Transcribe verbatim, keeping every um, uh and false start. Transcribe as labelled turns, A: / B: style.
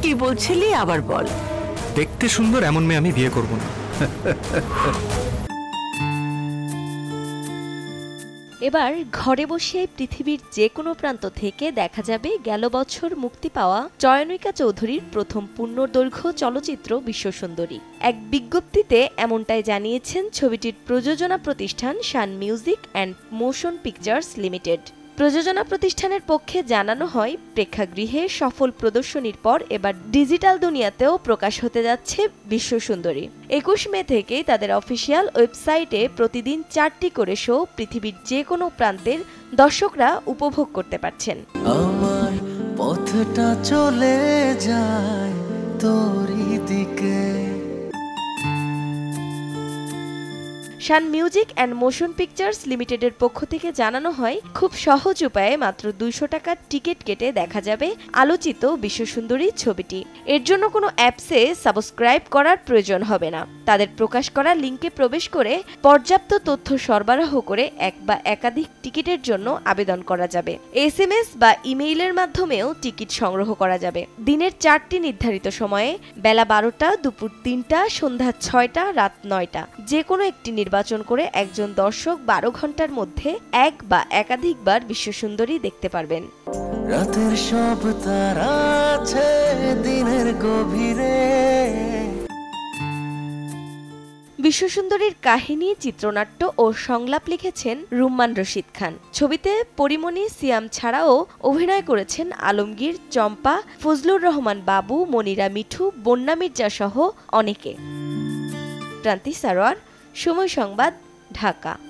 A: কি বলছিলি আবার বল।
B: দেখতে সুন্দর এমন মেয়ে আমি বিয়ে করব না।
C: এবার ঘরে বসে পৃথিবীর যে কোনো প্রান্ত থেকে দেখা যাবে গেল বছর মুক্তি পাওয়া চয়নিকা চৌধুরীর প্রথম পূর্ণদৈর্ঘ্য চলচ্চিত্র বিশ্বসুন্দরী। এক বিজ্ঞপ্তিতে এমনটাই জানিয়েছেন ছবিটির প্রযোজনা প্রতিষ্ঠান Shan music and motion pictures limited. প্রযোজনা প্রতিষ্ঠানের পক্ষে জানানো হয়, প্রেক্ষাগৃহে সফল প্রদর্শনীর পর এবার ডিজিটাল দুনিয়াতেও প্রকাশ হতে যাচ্ছে বিশ্বসুন্দরী। একুশ মে থেকেই তাদের অফিসিয়াল ওয়েবসাইটে প্রতিদিন চারটি করে শো পৃথিবীর যে কোনো প্রান্তের দর্শকরা উপভোগ করতে পারছেন।
D: আমার পথটা চলে যায় তোরই দিকে।
C: Shan music and motion pictures লিমিটেডের পক্ষ থেকে জানানো হয়, খুব সহজ উপায়ে মাত্র দুইশো টাকার টিকিট কেটে দেখা যাবে আলোচিত বিশ্বসুন্দরী ছবিটি। এর জন্য কোনো অ্যাপসে সাবস্ক্রাইব করার প্রয়োজন হবে না। তাদের প্রকাশ করা লিঙ্কে প্রবেশ করে পর্যাপ্ত তথ্য সরবরাহ করে এক বা একাধিক টিকিটের জন্য আবেদন করা যাবে। এস এম এস বা ইমেইলের মাধ্যমেও টিকিট সংগ্রহ করা যাবে। দিনের চারটি নির্ধারিত সময়ে বেলা বারোটা, দুপুর তিনটা, সন্ধ্যা ছয়টা, রাত নয়টা যে কোনো একটি নির্বাচন করে একজন দর্শক বারো ঘন্টার মধ্যে এক বা একাধিকবার বিশ্বসুন্দরী দেখতে পারবেন।
D: রাতের সব তারা আছে দিনের গভীরে।
C: বিশ্বসুন্দরীর কাহিনী, চিত্রনাট্য ও সংলাপ লিখেছেন রুম্মান রশিদ খান। ছবিতে পরিমণি, সিয়াম ছাড়াও অভিনয় করেছেন আলমগীর, চম্পা, ফজলুর রহমান বাবু, মনিরা মিঠু, বন্যা মির্জা সহ অনেকে। প্রান্তি সারোয়ার, সময় সংবাদ, ঢাকা।